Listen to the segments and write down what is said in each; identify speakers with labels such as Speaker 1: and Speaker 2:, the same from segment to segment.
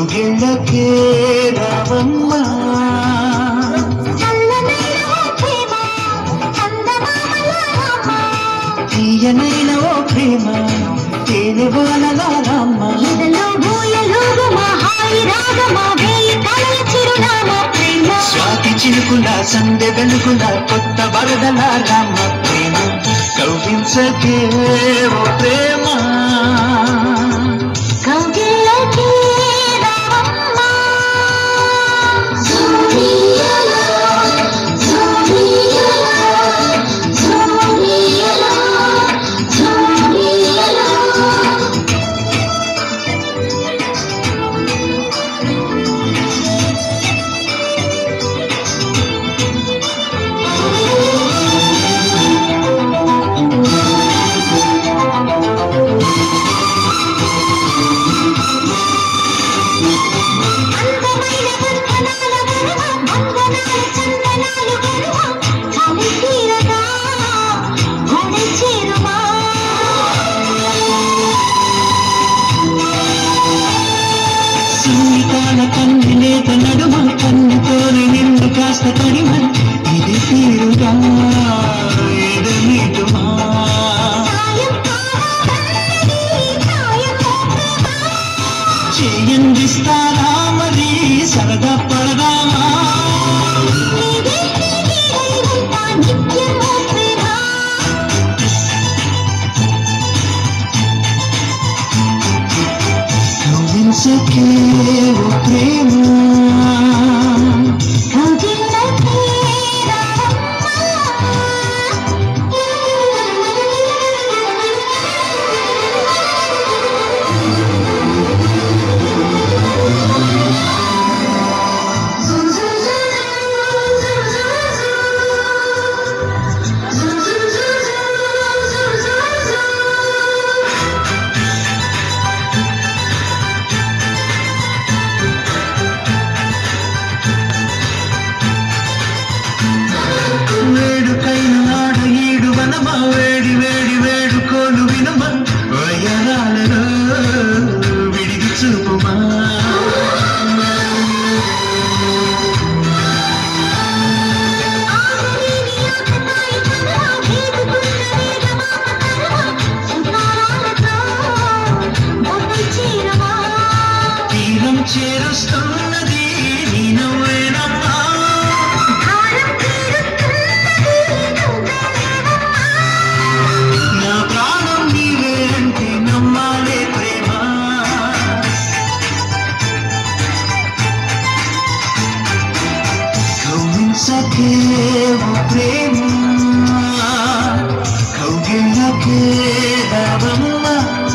Speaker 1: కౌగిళ్ళకే రావమ్మా తీయనైన ఓ ప్రేమ తేనె వానలారమ్మ స్వాతి చినుకుల సందె వెలుగుల కొత్త వరదలారమ్మ ప్రేమ కౌగిల్చకే ఓ ప్రేమ కన్నులేత నడుమ కన్నుతోనే నిన్ను కాస్త తడిమ ఇది తీరుగా ఎడమిటుమా చేయందిస్తారా మరి సరదా పడదామా కౌగిల్చకే ఓ ప్రేమ వేడి వేడి వేడుకోలు వినమా వయనాలలో విడిగి చూపుమా తీరం చేరుస్తున్నది నీ నవ్వేనమ్మా కౌగిల్చకే ఓ ప్రేమ కౌగిళ్ళకే రావమ్మ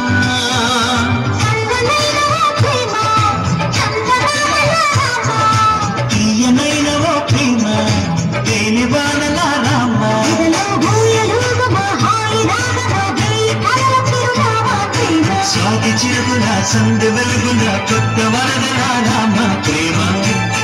Speaker 1: తీయనైన ఓ ప్రేమ తేనె వానలారమ్మ స్వాతి చిరుకుల సందె వెలుగుల కొత్త వరదలారమ్మ ప్రేమ